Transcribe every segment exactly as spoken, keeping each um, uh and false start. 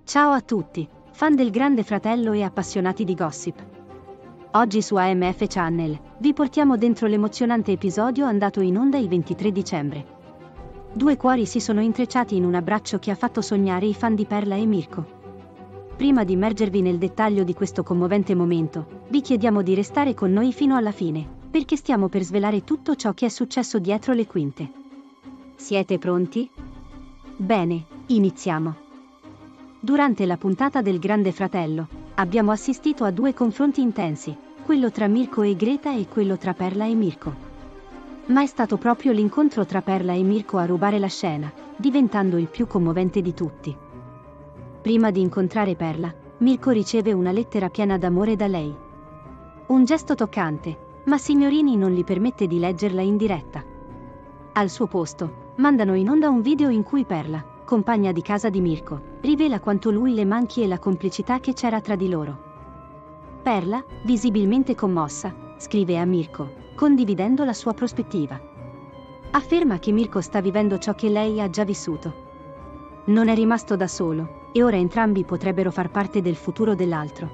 Ciao a tutti, fan del Grande Fratello e appassionati di gossip. Oggi su A M F Channel vi portiamo dentro l'emozionante episodio andato in onda il ventitré dicembre. Due cuori si sono intrecciati in un abbraccio che ha fatto sognare i fan di Perla e Mirko. Prima di immergervi nel dettaglio di questo commovente momento, vi chiediamo di restare con noi fino alla fine, perché stiamo per svelare tutto ciò che è successo dietro le quinte. Siete pronti? Bene, iniziamo. Durante la puntata del Grande Fratello, abbiamo assistito a due confronti intensi, quello tra Mirko e Greta e quello tra Perla e Mirko. Ma è stato proprio l'incontro tra Perla e Mirko a rubare la scena, diventando il più commovente di tutti. Prima di incontrare Perla, Mirko riceve una lettera piena d'amore da lei. Un gesto toccante, ma Signorini non gli permette di leggerla in diretta. Al suo posto, mandano in onda un video in cui Perla, compagna di casa di Mirko, rivela quanto lui le manchi e la complicità che c'era tra di loro. Perla, visibilmente commossa, scrive a Mirko, condividendo la sua prospettiva. Afferma che Mirko sta vivendo ciò che lei ha già vissuto. Non è rimasto da solo, e ora entrambi potrebbero far parte del futuro dell'altro.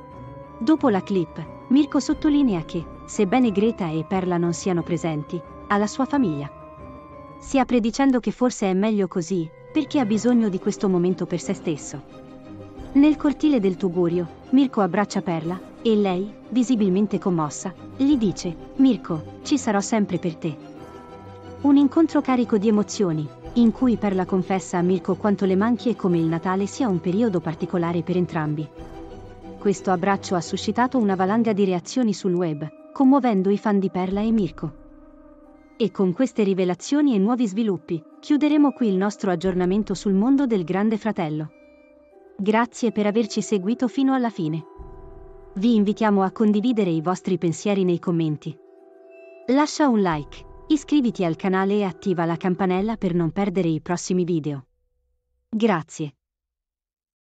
Dopo la clip, Mirko sottolinea che, sebbene Greta e Perla non siano presenti, ha la sua famiglia. Si apre dicendo che forse è meglio così, perché ha bisogno di questo momento per se stesso. Nel cortile del Tugurio, Mirko abbraccia Perla, e lei, visibilmente commossa, gli dice: «Mirko, ci sarò sempre per te». Un incontro carico di emozioni, in cui Perla confessa a Mirko quanto le manchi e come il Natale sia un periodo particolare per entrambi. Questo abbraccio ha suscitato una valanga di reazioni sul web, commuovendo i fan di Perla e Mirko. E con queste rivelazioni e nuovi sviluppi, chiuderemo qui il nostro aggiornamento sul mondo del Grande Fratello. Grazie per averci seguito fino alla fine. Vi invitiamo a condividere i vostri pensieri nei commenti. Lascia un like, iscriviti al canale e attiva la campanella per non perdere i prossimi video. Grazie.